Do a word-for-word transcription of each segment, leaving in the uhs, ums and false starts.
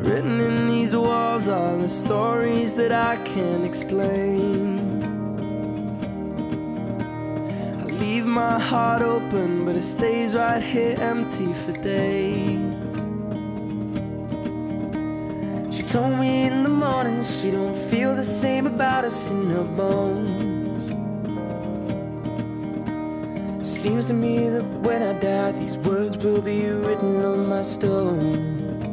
Written in these walls are the stories that I can't explain. I leave my heart open, but it stays right here empty for days. She told me in the morning she don't feel the same about us in her bones. Seems to me that when I die, these words will be written on my stone.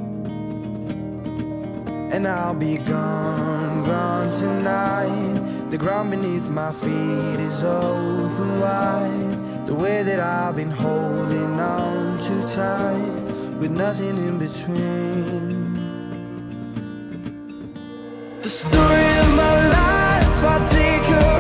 And I'll be gone, gone tonight. The ground beneath my feet is open wide. The way that I've been holding on too tight, with nothing in between. The story of my life, I take her